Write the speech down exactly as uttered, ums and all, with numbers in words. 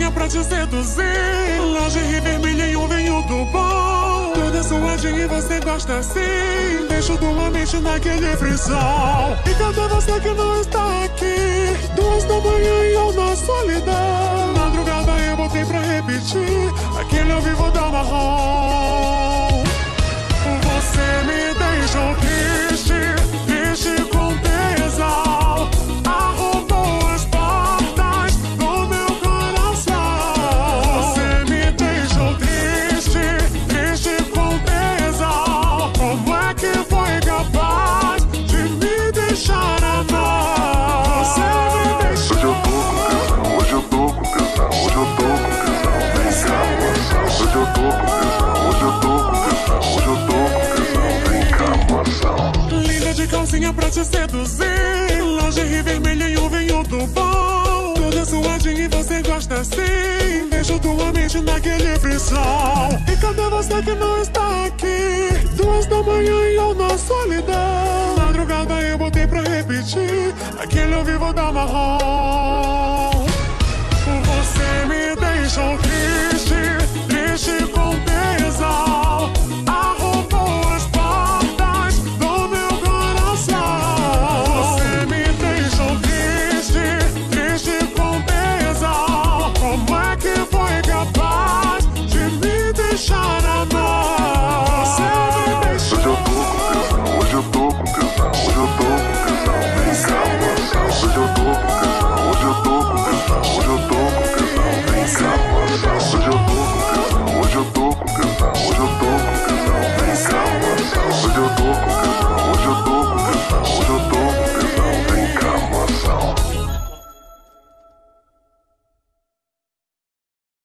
calcinha pra te seduzir, lingerie vermelha e um vinho do bom. Toda suadinha e você gosta assim, deixo tua mente naquele frisson. E cadê você que não está aqui? Duas da manhã e eu na solidão. Madrugada eu botei pra repetir aquele ao vivo da marrom. Você me deixou triste, triste com tesão. Arrombou as portas do meu coração. Você me deixou triste, triste com tesão. Como é que foi capaz de me deixar amar? Você me deixou. Hoje eu tô com tesão, hoje eu tô com tesão, hoje eu tô com tesão. Vem cá, moção. Hoje eu tô com tesão, hoje eu tô com tesão, hoje eu tô com tesão. Vem cá, moção. Linda de calcinha pra te seduzir, lingerie vermelha e um vinho do bom. Toda suadinha e você gosta assim, deixo tua mente naquele frisson. E cadê você que não está aqui? Duas da manhã e eu na solidão. Madrugada eu botei pra repetir aquele ao vivo da marrom. Você me deixou